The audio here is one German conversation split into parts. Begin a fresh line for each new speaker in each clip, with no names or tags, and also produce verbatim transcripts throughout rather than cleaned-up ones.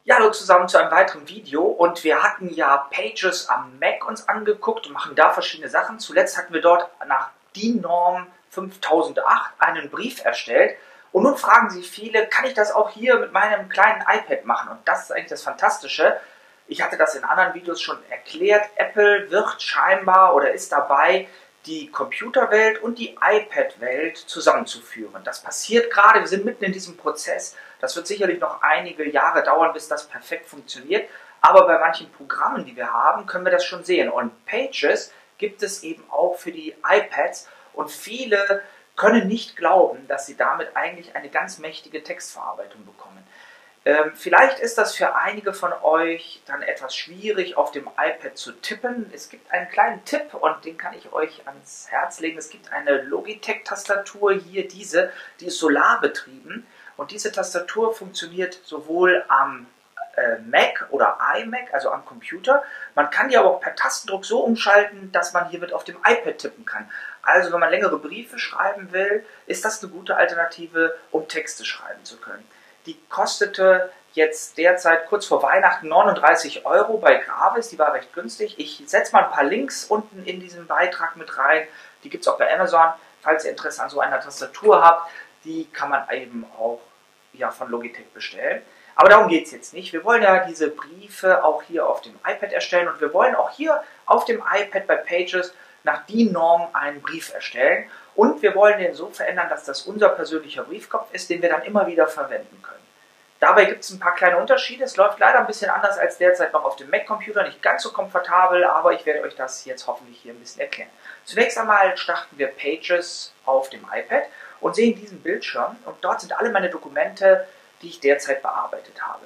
Ja, hallo zusammen zu einem weiteren Video und wir hatten ja Pages am Mac uns angeguckt und machen da verschiedene Sachen. Zuletzt hatten wir dort nach DIN Norm fünftausendacht einen Brief erstellt und nun fragen sich viele, kann ich das auch hier mit meinem kleinen iPad machen? Und das ist eigentlich das Fantastische. Ich hatte das in anderen Videos schon erklärt. Apple wird scheinbar oder ist dabei, die Computerwelt und die iPad-Welt zusammenzuführen. Das passiert gerade, wir sind mitten in diesem Prozess. Das wird sicherlich noch einige Jahre dauern, bis das perfekt funktioniert. Aber bei manchen Programmen, die wir haben, können wir das schon sehen. Und Pages gibt es eben auch für die iPads. Und viele können nicht glauben, dass sie damit eigentlich eine ganz mächtige Textverarbeitung bekommen. Ähm, vielleicht ist das für einige von euch dann etwas schwierig, auf dem iPad zu tippen. Es gibt einen kleinen Tipp und den kann ich euch ans Herz legen. Es gibt eine Logitech-Tastatur, hier diese, die ist solarbetrieben. Und diese Tastatur funktioniert sowohl am äh, Mac oder iMac, also am Computer. Man kann die aber auch per Tastendruck so umschalten, dass man hier mit auf dem iPad tippen kann. Also wenn man längere Briefe schreiben will, ist das eine gute Alternative, um Texte schreiben zu können. Die kostete jetzt derzeit kurz vor Weihnachten neununddreißig Euro bei Gravis, die war recht günstig. Ich setze mal ein paar Links unten in diesen Beitrag mit rein, die gibt es auch bei Amazon. Falls ihr Interesse an so einer Tastatur habt, die kann man eben auch ja, von Logitech bestellen. Aber darum geht es jetzt nicht. Wir wollen ja diese Briefe auch hier auf dem iPad erstellen und wir wollen auch hier auf dem iPad bei Pages nach DIN Norm einen Brief erstellen. Und wir wollen den so verändern, dass das unser persönlicher Briefkopf ist, den wir dann immer wieder verwenden können. Dabei gibt es ein paar kleine Unterschiede. Es läuft leider ein bisschen anders als derzeit noch auf dem Mac-Computer, nicht ganz so komfortabel, aber ich werde euch das jetzt hoffentlich hier ein bisschen erklären. Zunächst einmal starten wir Pages auf dem iPad und sehen diesen Bildschirm und dort sind alle meine Dokumente, die ich derzeit bearbeitet habe.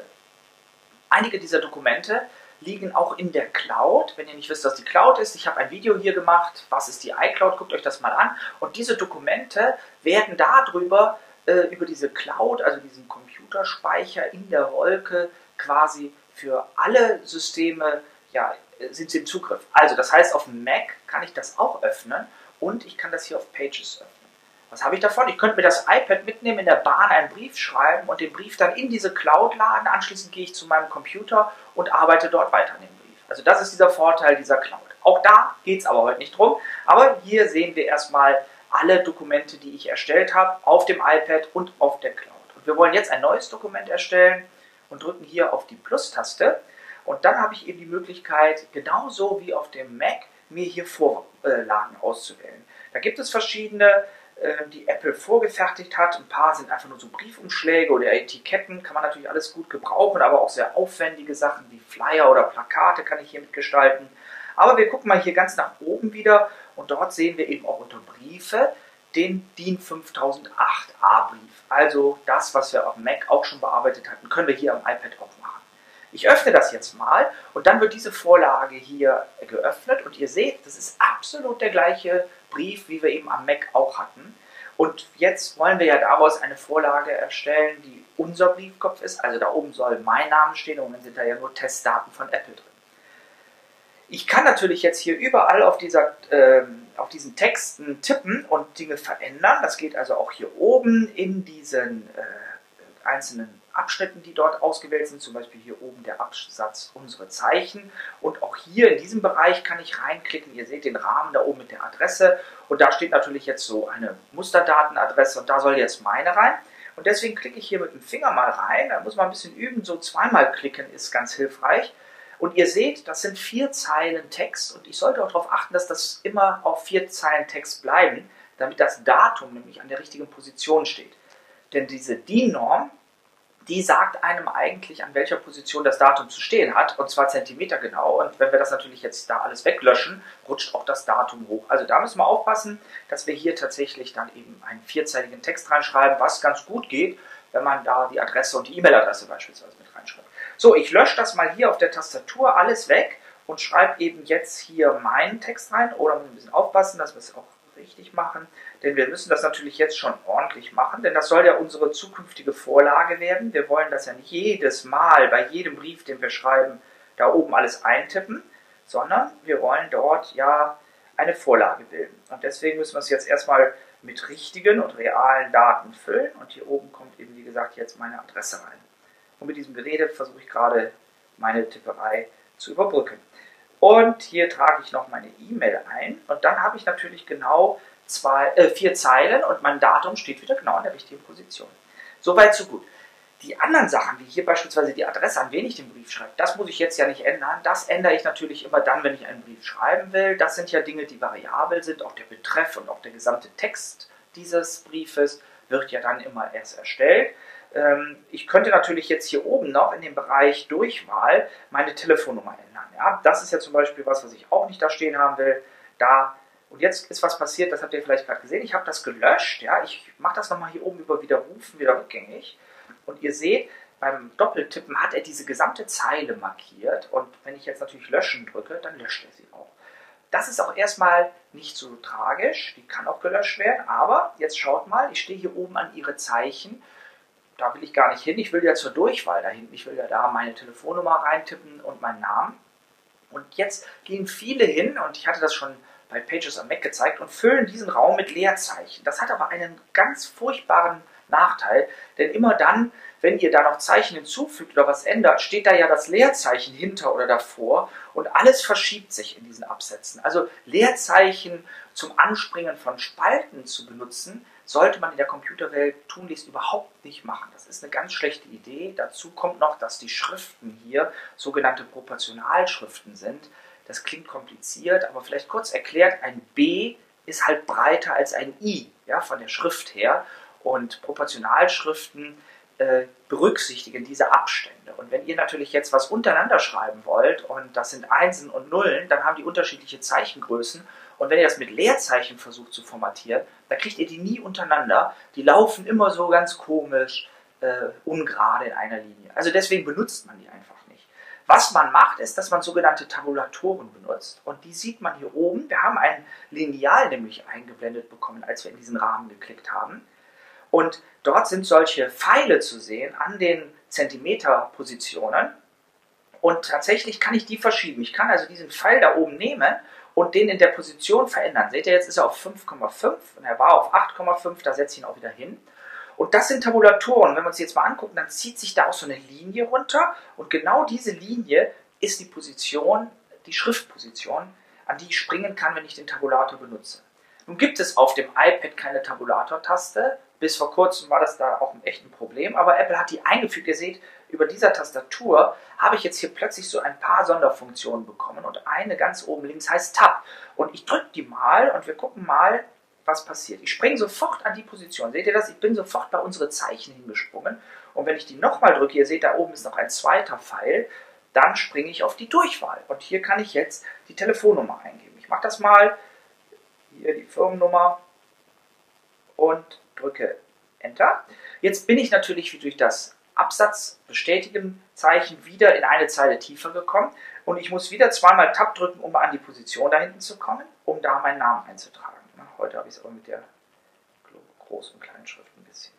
Einige dieser Dokumente liegen auch in der Cloud. Wenn ihr nicht wisst, was die Cloud ist, ich habe ein Video hier gemacht, was ist die iCloud, guckt euch das mal an. Und diese Dokumente werden darüber, äh, über diese Cloud, also diesen Computerspeicher in der Wolke, quasi für alle Systeme, ja, sind sie im Zugriff. Also das heißt, auf dem Mac kann ich das auch öffnen und ich kann das hier auf Pages öffnen. Was habe ich davon? Ich könnte mir das iPad mitnehmen, in der Bahn einen Brief schreiben und den Brief dann in diese Cloud laden. Anschließend gehe ich zu meinem Computer und arbeite dort weiter an dem Brief. Also das ist dieser Vorteil dieser Cloud. Auch da geht es aber heute nicht drum. Aber hier sehen wir erstmal alle Dokumente, die ich erstellt habe, auf dem iPad und auf der Cloud. Und wir wollen jetzt ein neues Dokument erstellen und drücken hier auf die Plus-Taste. Und dann habe ich eben die Möglichkeit, genauso wie auf dem Mac, mir hier Vorlagen auszuwählen. Da gibt es verschiedene, die Apple vorgefertigt hat. Ein paar sind einfach nur so Briefumschläge oder Etiketten, kann man natürlich alles gut gebrauchen, aber auch sehr aufwendige Sachen wie Flyer oder Plakate kann ich hier mitgestalten. Aber wir gucken mal hier ganz nach oben wieder und dort sehen wir eben auch unter Briefe den DIN fünftausendacht A-Brief. Also das, was wir auf dem Mac auch schon bearbeitet hatten, können wir hier am iPad auch machen. Ich öffne das jetzt mal und dann wird diese Vorlage hier geöffnet und ihr seht, das ist absolut der gleiche Brief, wie wir eben am Mac auch hatten. Und jetzt wollen wir ja daraus eine Vorlage erstellen, die unser Briefkopf ist. Also da oben soll mein Name stehen und dann sind da ja nur Testdaten von Apple drin. Ich kann natürlich jetzt hier überall auf, dieser, äh, auf diesen Texten tippen und Dinge verändern. Das geht also auch hier oben in diesen äh, einzelnen Abschnitten, die dort ausgewählt sind, zum Beispiel hier oben der Absatz unsere Zeichen und auch hier in diesem Bereich kann ich reinklicken, ihr seht den Rahmen da oben mit der Adresse und da steht natürlich jetzt so eine Musterdatenadresse und da soll jetzt meine rein und deswegen klicke ich hier mit dem Finger mal rein, da muss man ein bisschen üben, so zweimal klicken ist ganz hilfreich und ihr seht, das sind vier Zeilen Text und ich sollte auch darauf achten, dass das immer auf vier Zeilen Text bleiben, damit das Datum nämlich an der richtigen Position steht, denn diese DIN Norm, die sagt einem eigentlich, an welcher Position das Datum zu stehen hat, und zwar Zentimeter genau. Und wenn wir das natürlich jetzt da alles weglöschen, rutscht auch das Datum hoch. Also da müssen wir aufpassen, dass wir hier tatsächlich dann eben einen vierzeiligen Text reinschreiben, was ganz gut geht, wenn man da die Adresse und die E-Mail-Adresse beispielsweise mit reinschreibt. So, ich lösche das mal hier auf der Tastatur alles weg und schreibe eben jetzt hier meinen Text rein. Oder muss ein bisschen aufpassen, dass wir es auch richtig machen, denn wir müssen das natürlich jetzt schon ordentlich machen, denn das soll ja unsere zukünftige Vorlage werden. Wir wollen das ja nicht jedes Mal bei jedem Brief, den wir schreiben, da oben alles eintippen, sondern wir wollen dort ja eine Vorlage bilden. Und deswegen müssen wir es jetzt erstmal mit richtigen und realen Daten füllen und hier oben kommt eben, wie gesagt, jetzt meine Adresse rein. Und mit diesem Gerede versuche ich gerade meine Tipperei zu überbrücken. Und hier trage ich noch meine E-Mail ein und dann habe ich natürlich genau zwei, äh, vier Zeilen und mein Datum steht wieder genau in der richtigen Position. Soweit, so gut. Die anderen Sachen, wie hier beispielsweise die Adresse, an wen ich den Brief schreibe, das muss ich jetzt ja nicht ändern. Das ändere ich natürlich immer dann, wenn ich einen Brief schreiben will. Das sind ja Dinge, die variabel sind. Auch der Betreff und auch der gesamte Text dieses Briefes wird ja dann immer erst erstellt. Ich könnte natürlich jetzt hier oben noch in dem Bereich Durchwahl meine Telefonnummer ändern. Ja, das ist ja zum Beispiel was, was ich auch nicht da stehen haben will. Da, und jetzt ist was passiert, das habt ihr vielleicht gerade gesehen. Ich habe das gelöscht. Ja, ich mache das nochmal hier oben über Widerrufen, wieder rückgängig. Und ihr seht, beim Doppeltippen hat er diese gesamte Zeile markiert. Und wenn ich jetzt natürlich löschen drücke, dann löscht er sie auch. Das ist auch erstmal nicht so tragisch. Die kann auch gelöscht werden. Aber jetzt schaut mal, ich stehe hier oben an ihre Zeichen. Da will ich gar nicht hin. Ich will ja zur Durchwahl da hinten. Ich will ja da meine Telefonnummer reintippen und meinen Namen. Und jetzt gehen viele hin, und ich hatte das schon bei Pages am Mac gezeigt, und füllen diesen Raum mit Leerzeichen. Das hat aber einen ganz furchtbaren Nachteil, denn immer dann, wenn ihr da noch Zeichen hinzufügt oder was ändert, steht da ja das Leerzeichen hinter oder davor und alles verschiebt sich in diesen Absätzen. Also Leerzeichen zum Anspringen von Spalten zu benutzen, sollte man in der Computerwelt tunlichst überhaupt nicht machen. Das ist eine ganz schlechte Idee. Dazu kommt noch, dass die Schriften hier sogenannte Proportionalschriften sind. Das klingt kompliziert, aber vielleicht kurz erklärt, ein B ist halt breiter als ein I, ja, von der Schrift her. Und Proportionalschriften äh, berücksichtigen diese Abstände. Und wenn ihr natürlich jetzt was untereinander schreiben wollt, und das sind Einsen und Nullen, dann haben die unterschiedliche Zeichengrößen. Und wenn ihr das mit Leerzeichen versucht zu formatieren, dann kriegt ihr die nie untereinander. Die laufen immer so ganz komisch, äh, ungerade in einer Linie. Also deswegen benutzt man die einfach nicht. Was man macht, ist, dass man sogenannte Tabulatoren benutzt. Und die sieht man hier oben. Wir haben ein Lineal nämlich eingeblendet bekommen, als wir in diesen Rahmen geklickt haben. Und dort sind solche Pfeile zu sehen an den Zentimeterpositionen. Und tatsächlich kann ich die verschieben. Ich kann also diesen Pfeil da oben nehmen und den in der Position verändern. Seht ihr, jetzt ist er auf fünf Komma fünf und er war auf acht Komma fünf, da setze ich ihn auch wieder hin. Und das sind Tabulatoren. Wenn wir uns die jetzt mal angucken, dann zieht sich da auch so eine Linie runter. Und genau diese Linie ist die Position, die Schriftposition, an die ich springen kann, wenn ich den Tabulator benutze. Nun gibt es auf dem iPad keine Tabulator-Taste. Bis vor kurzem war das da auch ein echtes Problem, aber Apple hat die eingefügt. Ihr seht, über dieser Tastatur habe ich jetzt hier plötzlich so ein paar Sonderfunktionen bekommen und eine ganz oben links heißt Tab. Und ich drücke die mal und wir gucken mal, was passiert. Ich springe sofort an die Position. Seht ihr das? Ich bin sofort bei unsere Zeichen hingesprungen. Und wenn ich die nochmal drücke, ihr seht, da oben ist noch ein zweiter Pfeil, dann springe ich auf die Durchwahl. Und hier kann ich jetzt die Telefonnummer eingeben. Ich mache das mal. Hier die Firmennummer und drücke Enter. Jetzt bin ich natürlich wie durch das Absatz bestätigen Zeichen wieder in eine Zeile tiefer gekommen und ich muss wieder zweimal Tab drücken, um an die Position da hinten zu kommen, um da meinen Namen einzutragen. Heute habe ich es aber mit der Groß- und Kleinschrift ein bisschen.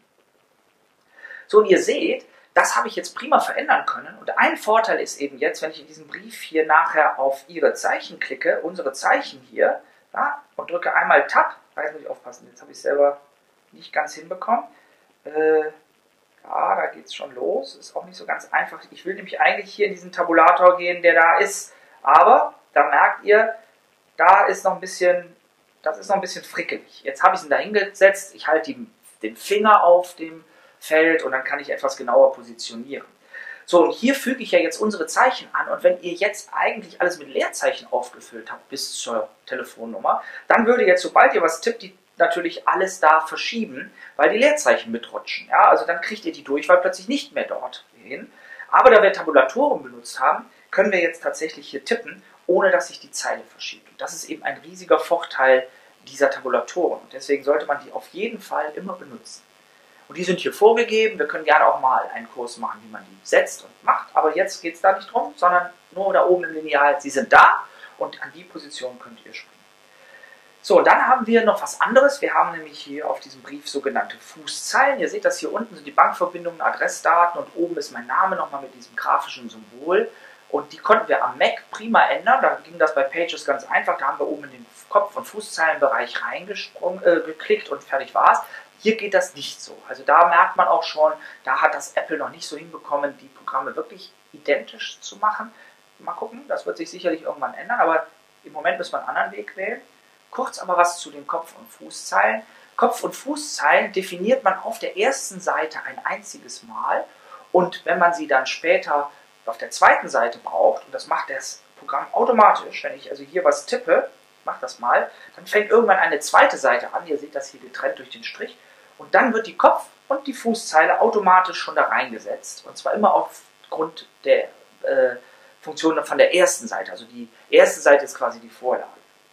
So, und ihr seht, das habe ich jetzt prima verändern können und ein Vorteil ist eben jetzt, wenn ich in diesem Brief hier nachher auf Ihre Zeichen klicke, unsere Zeichen hier, ja, und drücke einmal Tab, da muss ich aufpassen, jetzt habe ich es selber nicht ganz hinbekommen. Äh, ja, da geht es schon los. Ist auch nicht so ganz einfach. Ich will nämlich eigentlich hier in diesen Tabulator gehen, der da ist. Aber da merkt ihr, da ist noch ein bisschen, das ist noch ein bisschen frickelig. Jetzt habe ich ihn da hingesetzt. Ich halte die, den Finger auf dem Feld und dann kann ich etwas genauer positionieren. So, und hier füge ich ja jetzt unsere Zeichen an. Und wenn ihr jetzt eigentlich alles mit Leerzeichen aufgefüllt habt bis zur Telefonnummer, dann würde jetzt, sobald ihr was tippt, die natürlich alles da verschieben, weil die Leerzeichen mitrutschen. Ja, also dann kriegt ihr die Durchwahl plötzlich nicht mehr dort hin. Aber da wir Tabulatoren benutzt haben, können wir jetzt tatsächlich hier tippen, ohne dass sich die Zeile verschiebt. Und das ist eben ein riesiger Vorteil dieser Tabulatoren. Und deswegen sollte man die auf jeden Fall immer benutzen. Und die sind hier vorgegeben. Wir können gerne auch mal einen Kurs machen, wie man die setzt und macht. Aber jetzt geht es da nicht drum, sondern nur da oben im Lineal. Sie sind da und an die Position könnt ihr springen. So, dann haben wir noch was anderes. Wir haben nämlich hier auf diesem Brief sogenannte Fußzeilen. Ihr seht das hier unten sind die Bankverbindungen, Adressdaten und oben ist mein Name nochmal mit diesem grafischen Symbol. Und die konnten wir am Mac prima ändern. Da ging das bei Pages ganz einfach. Da haben wir oben in den Kopf- und Fußzeilenbereich reingesprungen, äh, geklickt und fertig war es. Hier geht das nicht so. Also da merkt man auch schon, da hat das Apple noch nicht so hinbekommen, die Programme wirklich identisch zu machen. Mal gucken, das wird sich sicherlich irgendwann ändern, aber im Moment müssen wir einen anderen Weg wählen. Kurz aber was zu den Kopf- und Fußzeilen. Kopf- und Fußzeilen definiert man auf der ersten Seite ein einziges Mal und wenn man sie dann später auf der zweiten Seite braucht, und das macht das Programm automatisch, wenn ich also hier was tippe, ich mache das mal, dann fängt irgendwann eine zweite Seite an, ihr seht das hier getrennt durch den Strich, und dann wird die Kopf- und die Fußzeile automatisch schon da reingesetzt, und zwar immer aufgrund der äh, Funktion von der ersten Seite, also die erste Seite ist quasi die Vorlage.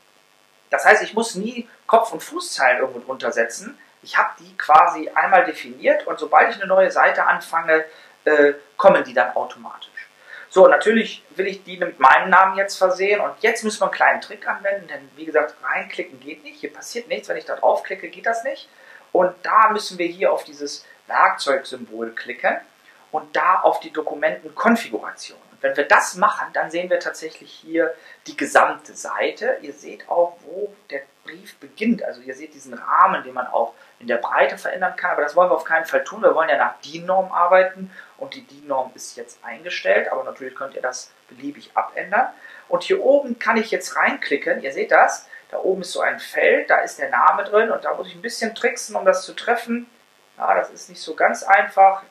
Das heißt, ich muss nie Kopf- und Fußzeilen irgendwo drunter setzen. Ich habe die quasi einmal definiert und sobald ich eine neue Seite anfange, äh, kommen die dann automatisch. So, natürlich will ich die mit meinem Namen jetzt versehen und jetzt müssen wir einen kleinen Trick anwenden, denn wie gesagt, reinklicken geht nicht. Hier passiert nichts, wenn ich da draufklicke, geht das nicht. Und da müssen wir hier auf dieses Werkzeugsymbol klicken und da auf die Dokumentenkonfiguration. Und wenn wir das machen, dann sehen wir tatsächlich hier die gesamte Seite. Ihr seht auch, wo der Brief beginnt. Also ihr seht diesen Rahmen, den man auch in der Breite verändern kann. Aber das wollen wir auf keinen Fall tun. Wir wollen ja nach D I N-Norm arbeiten. Und die D I N-Norm ist jetzt eingestellt. Aber natürlich könnt ihr das beliebig abändern. Und hier oben kann ich jetzt reinklicken. Ihr seht das. Da oben ist so ein Feld. Da ist der Name drin. Und da muss ich ein bisschen tricksen, um das zu treffen. Ja, das ist nicht so ganz einfach.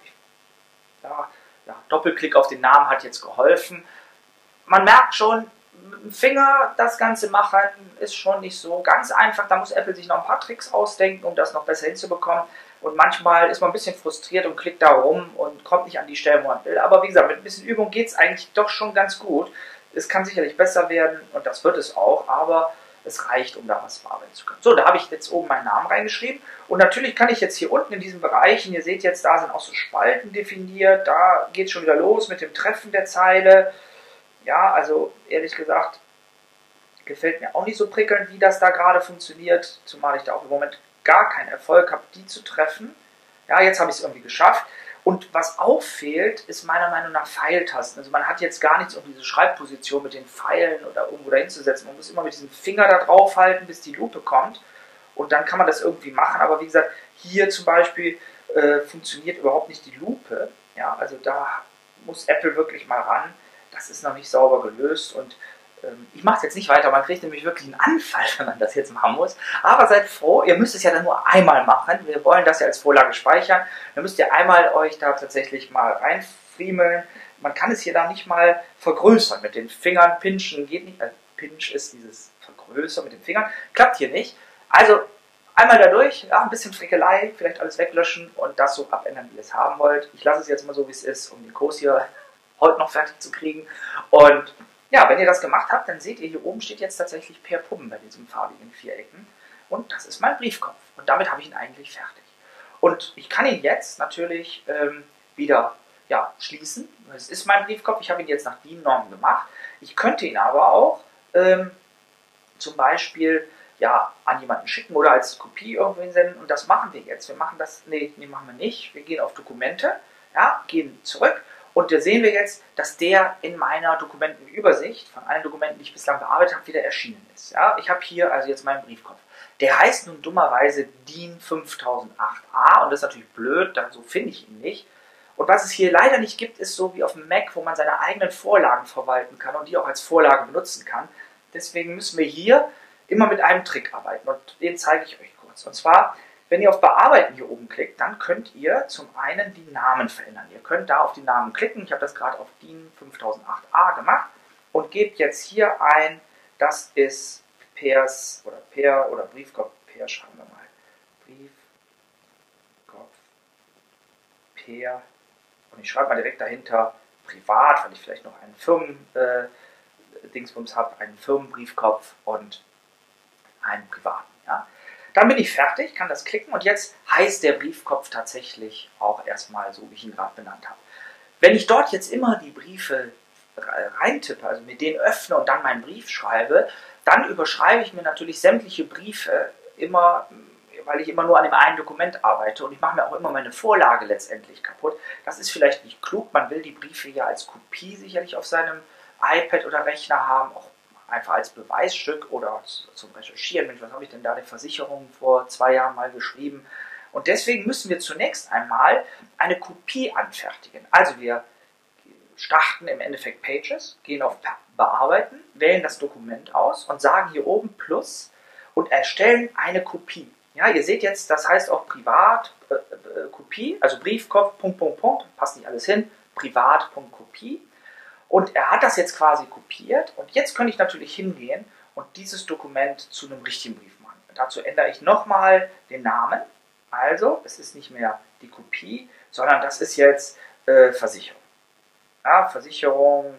Ja, ja, Doppelklick auf den Namen hat jetzt geholfen. Man merkt schon, mit dem Finger das Ganze machen ist schon nicht so ganz einfach. Da muss Apple sich noch ein paar Tricks ausdenken, um das noch besser hinzubekommen. Und manchmal ist man ein bisschen frustriert und klickt da rum und kommt nicht an die Stellen, wo man will. Aber wie gesagt, mit ein bisschen Übung geht es eigentlich doch schon ganz gut. Es kann sicherlich besser werden und das wird es auch, aber es reicht, um da was bearbeiten zu können. So, da habe ich jetzt oben meinen Namen reingeschrieben. Und natürlich kann ich jetzt hier unten in diesen Bereichen, ihr seht jetzt, da sind auch so Spalten definiert. Da geht es schon wieder los mit dem Treffen der Zeile. Ja, also ehrlich gesagt, gefällt mir auch nicht so prickelnd, wie das da gerade funktioniert. Zumal ich da auch im Moment gar keinen Erfolg habe, die zu treffen. Ja, jetzt habe ich es irgendwie geschafft. Und was auch fehlt, ist meiner Meinung nach Pfeiltasten. Also man hat jetzt gar nichts um diese Schreibposition mit den Pfeilen oder irgendwo dahin zu setzen. Man muss immer mit diesem Finger da drauf halten, bis die Lupe kommt. Und dann kann man das irgendwie machen. Aber wie gesagt, hier zum Beispiel äh, funktioniert überhaupt nicht die Lupe. Ja, also da muss Apple wirklich mal ran. Das ist noch nicht sauber gelöst. Und ähm, ich mache es jetzt nicht weiter. Man kriegt nämlich wirklich einen Anfall, wenn man das jetzt machen muss. Aber seid froh, ihr müsst es ja dann nur einmal machen. Wir wollen das ja als Vorlage speichern. Dann müsst ihr einmal euch da tatsächlich mal reinfriemeln. Man kann es hier dann nicht mal vergrößern. Mit den Fingern pinchen geht nicht. Äh, Pinch ist dieses Vergrößern mit den Fingern. Klappt hier nicht. Also einmal da durch, ja, ein bisschen Frickelei, vielleicht alles weglöschen und das so abändern, wie ihr es haben wollt. Ich lasse es jetzt mal so, wie es ist, um den Kurs hier heute noch fertig zu kriegen. Und ja, wenn ihr das gemacht habt, dann seht ihr, hier oben steht jetzt tatsächlich Per Puppen bei diesen farbigen Vierecken. Und das ist mein Briefkopf. Und damit habe ich ihn eigentlich fertig. Und ich kann ihn jetzt natürlich ähm, wieder ja, schließen. Es ist mein Briefkopf, ich habe ihn jetzt nach D I N-Norm gemacht. Ich könnte ihn aber auch ähm, zum Beispiel ja, an jemanden schicken oder als Kopie irgendwo hinsenden. Und das machen wir jetzt. Wir machen das, nee, nee, machen wir nicht. Wir gehen auf Dokumente, ja, gehen zurück. Und da sehen wir jetzt, dass der in meiner Dokumentenübersicht von allen Dokumenten, die ich bislang bearbeitet habe, wieder erschienen ist. Ja, ich habe hier also jetzt meinen Briefkopf. Der heißt nun dummerweise D I N fünftausendacht A und das ist natürlich blöd, da, so finde ich ihn nicht. Und was es hier leider nicht gibt, ist so wie auf dem Mac, wo man seine eigenen Vorlagen verwalten kann und die auch als Vorlage benutzen kann. Deswegen müssen wir hier immer mit einem Trick arbeiten und den zeige ich euch kurz. Und zwar, wenn ihr auf Bearbeiten hier oben klickt, dann könnt ihr zum einen die Namen verändern. Ihr könnt da auf die Namen klicken. Ich habe das gerade auf D I N fünftausendacht A gemacht und gebt jetzt hier ein, das ist Pers oder Per oder Briefkopf Per, schreiben wir mal. Briefkopf Per und ich schreibe mal direkt dahinter privat, weil ich vielleicht noch einen Firmen äh, Dingsbums habe, einen Firmenbriefkopf und einen privaten. Ja. Dann bin ich fertig, kann das klicken und jetzt heißt der Briefkopf tatsächlich auch erstmal so, wie ich ihn gerade benannt habe. Wenn ich dort jetzt immer die Briefe reintippe, also mit denen öffne und dann meinen Brief schreibe, dann überschreibe ich mir natürlich sämtliche Briefe immer, weil ich immer nur an dem einen Dokument arbeite und ich mache mir auch immer meine Vorlage letztendlich kaputt. Das ist vielleicht nicht klug, man will die Briefe ja als Kopie sicherlich auf seinem iPad oder Rechner haben, auch einfach als Beweisstück oder zum Recherchieren. Mensch, was habe ich denn da der Versicherung vor zwei Jahren mal geschrieben? Und deswegen müssen wir zunächst einmal eine Kopie anfertigen. Also wir starten im Endeffekt Pages, gehen auf Bearbeiten, wählen das Dokument aus und sagen hier oben Plus und erstellen eine Kopie. Ja, ihr seht jetzt, das heißt auch Privat, äh, äh, Kopie, also Briefkopf, Punkt, Punkt, Punkt, passt nicht alles hin, Privat.Kopie. Und er hat das jetzt quasi kopiert und jetzt könnte ich natürlich hingehen und dieses Dokument zu einem richtigen Brief machen. Dazu ändere ich nochmal den Namen. Also, es ist nicht mehr die Kopie, sondern das ist jetzt äh, Versicherung. Ja, Versicherung,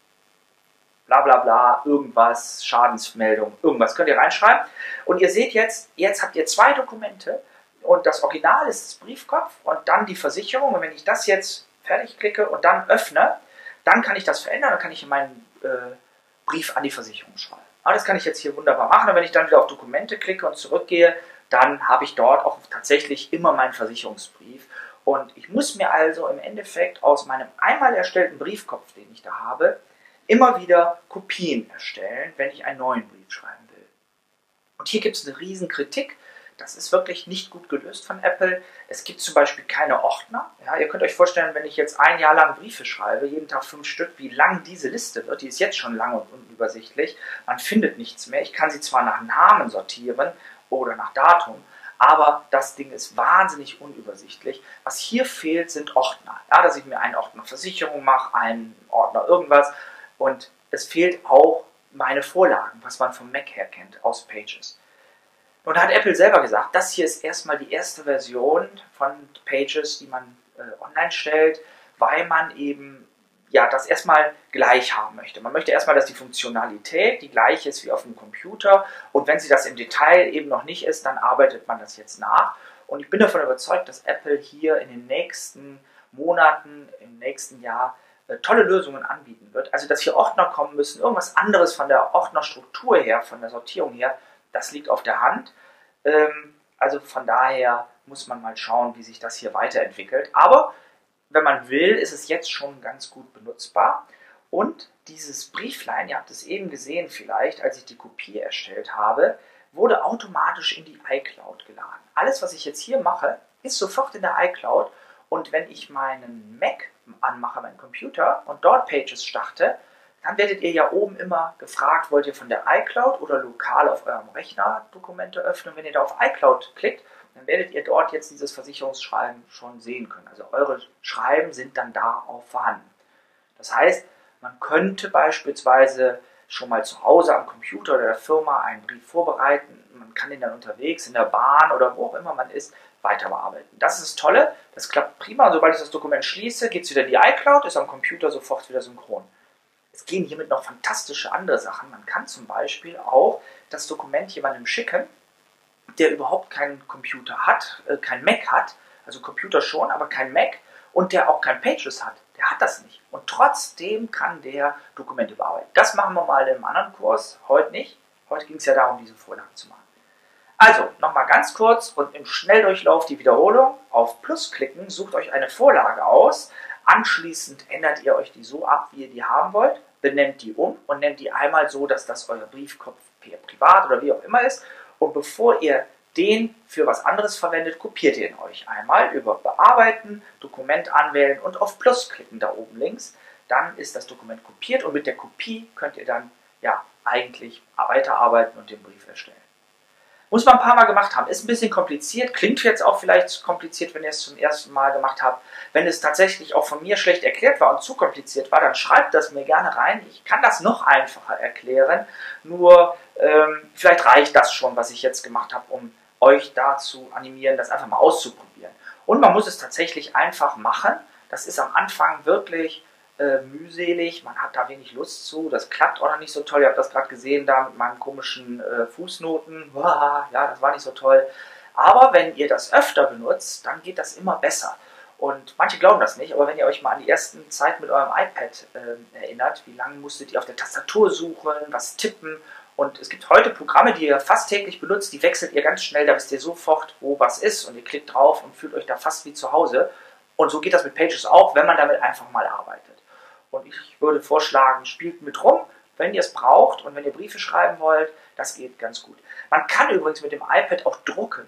bla bla bla, irgendwas, Schadensmeldung, irgendwas könnt ihr reinschreiben. Und ihr seht jetzt, jetzt habt ihr zwei Dokumente und das Original ist das Briefkopf und dann die Versicherung. Und wenn ich das jetzt fertig klicke und dann öffne, dann kann ich das verändern, dann kann ich in meinen äh, Brief an die Versicherung schreiben. Aber das kann ich jetzt hier wunderbar machen und wenn ich dann wieder auf Dokumente klicke und zurückgehe, dann habe ich dort auch tatsächlich immer meinen Versicherungsbrief. Und ich muss mir also im Endeffekt aus meinem einmal erstellten Briefkopf, den ich da habe, immer wieder Kopien erstellen, wenn ich einen neuen Brief schreiben will. Und hier gibt es eine riesen Kritik. Das ist wirklich nicht gut gelöst von Apple. Es gibt zum Beispiel keine Ordner. Ja, ihr könnt euch vorstellen, wenn ich jetzt ein Jahr lang Briefe schreibe, jeden Tag fünf Stück, wie lang diese Liste wird. Die ist jetzt schon lang und unübersichtlich. Man findet nichts mehr. Ich kann sie zwar nach Namen sortieren oder nach Datum, aber das Ding ist wahnsinnig unübersichtlich. Was hier fehlt, sind Ordner. Ja, dass ich mir einen Ordner Versicherung mache, einen Ordner irgendwas. Und es fehlt auch meine Vorlagen, was man vom Mac her kennt, aus Pages. Und da hat Apple selber gesagt, das hier ist erstmal die erste Version von Pages, die man äh, online stellt, weil man eben ja, das erstmal gleich haben möchte. Man möchte erstmal, dass die Funktionalität die gleiche ist wie auf dem Computer und wenn sie das im Detail eben noch nicht ist, dann arbeitet man das jetzt nach. Und ich bin davon überzeugt, dass Apple hier in den nächsten Monaten, im nächsten Jahr äh, tolle Lösungen anbieten wird. Also, dass hier Ordner kommen müssen, irgendwas anderes von der Ordnerstruktur her, von der Sortierung her, das liegt auf der Hand. Ähm, also von daher muss man mal schauen, wie sich das hier weiterentwickelt. Aber wenn man will, ist es jetzt schon ganz gut benutzbar. Und dieses Brieflein, ihr habt es eben gesehen vielleicht, als ich die Kopie erstellt habe, wurde automatisch in die iCloud geladen. Alles, was ich jetzt hier mache, ist sofort in der iCloud. Und wenn ich meinen Mac anmache, meinen Computer, und dort Pages starte, dann werdet ihr ja oben immer gefragt, wollt ihr von der iCloud oder lokal auf eurem Rechner Dokumente öffnen. Wenn ihr da auf iCloud klickt, dann werdet ihr dort jetzt dieses Versicherungsschreiben schon sehen können. Also eure Schreiben sind dann da auch vorhanden. Das heißt, man könnte beispielsweise schon mal zu Hause am Computer oder der Firma einen Brief vorbereiten. Man kann den dann unterwegs in der Bahn oder wo auch immer man ist, weiter bearbeiten. Das ist das Tolle, das klappt prima. Und sobald ich das Dokument schließe, geht es wieder in die iCloud, ist am Computer sofort wieder synchron. Es gehen hiermit noch fantastische andere Sachen. Man kann zum Beispiel auch das Dokument jemandem schicken, der überhaupt keinen Computer hat, äh, kein Mac hat, also Computer schon, aber kein Mac und der auch kein Pages hat. Der hat das nicht. Und trotzdem kann der Dokumente bearbeiten. Das machen wir mal im anderen Kurs, heute nicht. Heute ging es ja darum, diese Vorlage zu machen. Also, nochmal ganz kurz und im Schnelldurchlauf die Wiederholung. Auf Plus klicken, sucht euch eine Vorlage aus. Anschließend ändert ihr euch die so ab, wie ihr die haben wollt, benennt die um und nennt die einmal so, dass das euer Briefkopf privat oder wie auch immer ist. Und bevor ihr den für was anderes verwendet, kopiert ihr ihn euch einmal über Bearbeiten, Dokument anwählen und auf Plus klicken da oben links. Dann ist das Dokument kopiert und mit der Kopie könnt ihr dann ja eigentlich weiterarbeiten und den Brief erstellen. Muss man ein paar Mal gemacht haben. Ist ein bisschen kompliziert, klingt jetzt auch vielleicht kompliziert, wenn ihr es zum ersten Mal gemacht habt. Wenn es tatsächlich auch von mir schlecht erklärt war und zu kompliziert war, dann schreibt das mir gerne rein. Ich kann das noch einfacher erklären, nur ähm, vielleicht reicht das schon, was ich jetzt gemacht habe, um euch dazu animieren, das einfach mal auszuprobieren. Und man muss es tatsächlich einfach machen. Das ist am Anfang wirklich äh, mühselig, man hat da wenig Lust zu, das klappt auch noch nicht so toll. Ihr habt das gerade gesehen da mit meinen komischen äh, Fußnoten. Uah, ja, das war nicht so toll. Aber wenn ihr das öfter benutzt, dann geht das immer besser. Und manche glauben das nicht, aber wenn ihr euch mal an die ersten Zeit mit eurem iPad äh, erinnert, wie lange musstet ihr auf der Tastatur suchen, was tippen. Und es gibt heute Programme, die ihr fast täglich benutzt, die wechselt ihr ganz schnell, da wisst ihr sofort, wo was ist und ihr klickt drauf und fühlt euch da fast wie zu Hause. Und so geht das mit Pages auch, wenn man damit einfach mal arbeitet. Und ich würde vorschlagen, spielt mit rum, wenn ihr es braucht und wenn ihr Briefe schreiben wollt, das geht ganz gut. Man kann übrigens mit dem iPad auch drucken.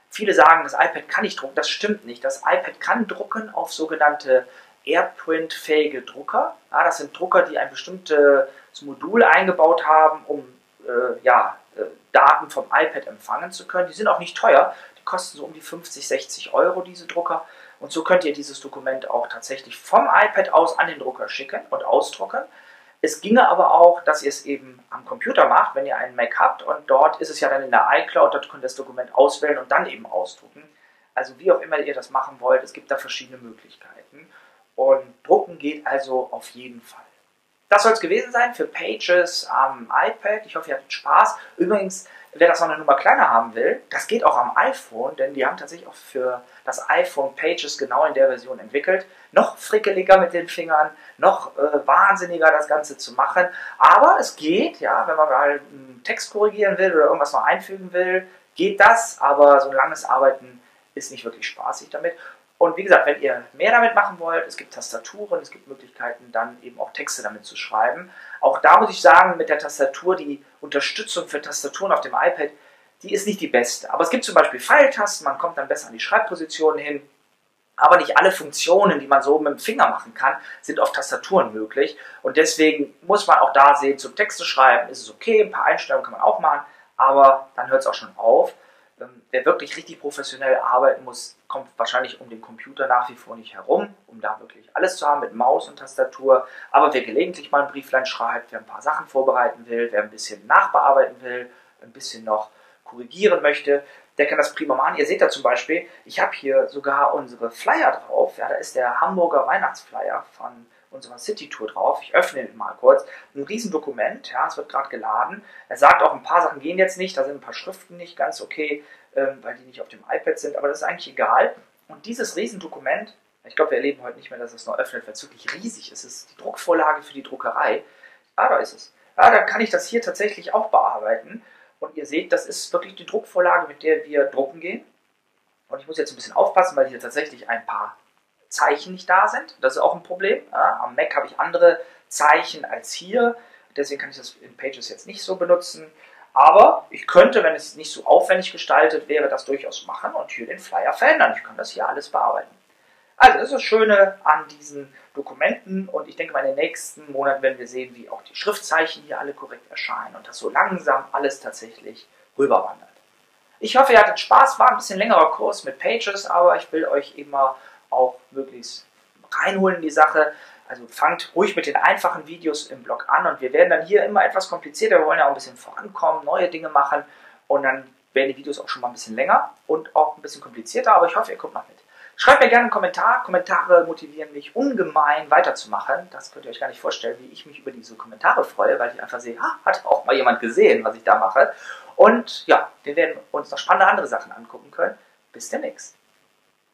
Viele sagen, das iPad kann nicht drucken. Das stimmt nicht. Das iPad kann drucken auf sogenannte AirPrint-fähige Drucker. Ja, das sind Drucker, die ein bestimmtes Modul eingebaut haben, um äh, ja, äh, Daten vom iPad empfangen zu können. Die sind auch nicht teuer. Die kosten so um die fünfzig, sechzig Euro, diese Drucker. Und so könnt ihr dieses Dokument auch tatsächlich vom iPad aus an den Drucker schicken und ausdrucken. Es ginge aber auch, dass ihr es eben am Computer macht, wenn ihr einen Mac habt, und dort ist es ja dann in der iCloud, dort könnt ihr das Dokument auswählen und dann eben ausdrucken. Also wie auch immer ihr das machen wollt, es gibt da verschiedene Möglichkeiten. Und drucken geht also auf jeden Fall. Das soll es gewesen sein für Pages am iPad. Ich hoffe, ihr hattet Spaß. Übrigens, wer das noch eine Nummer kleiner haben will, das geht auch am iPhone, denn die haben tatsächlich auch für das iPhone Pages genau in der Version entwickelt. Noch frickeliger mit den Fingern, noch äh, wahnsinniger das Ganze zu machen. Aber es geht, ja, wenn man mal einen Text korrigieren will oder irgendwas noch einfügen will, geht das. Aber so ein langes Arbeiten ist nicht wirklich spaßig damit. Und wie gesagt, wenn ihr mehr damit machen wollt, es gibt Tastaturen, es gibt Möglichkeiten, dann eben auch Texte damit zu schreiben. Auch da muss ich sagen, mit der Tastatur, die Unterstützung für Tastaturen auf dem iPad, die ist nicht die beste. Aber es gibt zum Beispiel Pfeiltasten, man kommt dann besser an die Schreibpositionen hin. Aber nicht alle Funktionen, die man so mit dem Finger machen kann, sind auf Tastaturen möglich. Und deswegen muss man auch da sehen, zum Texte schreiben ist es okay, ein paar Einstellungen kann man auch machen, aber dann hört es auch schon auf. Wer wirklich richtig professionell arbeiten muss, kommt wahrscheinlich um den Computer nach wie vor nicht herum, um da wirklich alles zu haben mit Maus und Tastatur. Aber wer gelegentlich mal ein Brieflein schreibt, wer ein paar Sachen vorbereiten will, wer ein bisschen nachbearbeiten will, ein bisschen noch korrigieren möchte, der kann das prima machen. Ihr seht da zum Beispiel, ich habe hier sogar unsere Flyer drauf. Ja, da ist der Hamburger Weihnachtsflyer von unserer City-Tour drauf. Ich öffne ihn mal kurz. Ein Riesendokument, ja, es wird gerade geladen. Er sagt auch, ein paar Sachen gehen jetzt nicht, da sind ein paar Schriften nicht ganz okay, ähm, weil die nicht auf dem iPad sind, aber das ist eigentlich egal. Und dieses Riesendokument, ich glaube, wir erleben heute nicht mehr, dass es noch öffnet, weil es wirklich riesig ist. Es ist die Druckvorlage für die Druckerei. Ah, da ist es. Ja, dann kann ich das hier tatsächlich auch bearbeiten. Und ihr seht, das ist wirklich die Druckvorlage, mit der wir drucken gehen. Und ich muss jetzt ein bisschen aufpassen, weil hier tatsächlich ein paar Zeichen nicht da sind. Das ist auch ein Problem. Ja, am Mac habe ich andere Zeichen als hier. Deswegen kann ich das in Pages jetzt nicht so benutzen. Aber ich könnte, wenn es nicht so aufwendig gestaltet wäre, das durchaus machen und hier den Flyer verändern. Ich kann das hier alles bearbeiten. Also das ist das Schöne an diesen Dokumenten. Und ich denke mal, in den nächsten Monaten werden wir sehen, wie auch die Schriftzeichen hier alle korrekt erscheinen und dass so langsam alles tatsächlich rüberwandert. Ich hoffe, ihr hattet Spaß. War ein bisschen längerer Kurs mit Pages, aber ich will euch immer auch möglichst reinholen in die Sache. Also fangt ruhig mit den einfachen Videos im Blog an und wir werden dann hier immer etwas komplizierter. Wir wollen ja auch ein bisschen vorankommen, neue Dinge machen und dann werden die Videos auch schon mal ein bisschen länger und auch ein bisschen komplizierter, aber ich hoffe, ihr kommt noch mit. Schreibt mir gerne einen Kommentar. Kommentare motivieren mich ungemein weiterzumachen. Das könnt ihr euch gar nicht vorstellen, wie ich mich über diese Kommentare freue, weil ich einfach sehe, ah, hat auch mal jemand gesehen, was ich da mache. Und ja, wir werden uns noch spannende andere Sachen angucken können. Bis demnächst.